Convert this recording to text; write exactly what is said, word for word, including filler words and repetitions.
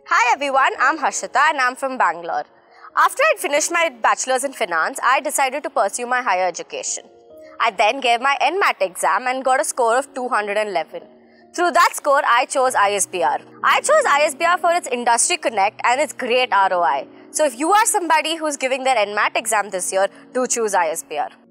Hi everyone, I'm Harshita and I'm from Bangalore. After I'd finished my bachelor's in finance, I decided to pursue my higher education. I then gave my N MAT exam and got a score of two hundred eleven. Through that score, I chose I S B R. I chose I S B R for its industry connect and its great R O I. So if you are somebody who's giving their N MAT exam this year, do choose I S B R.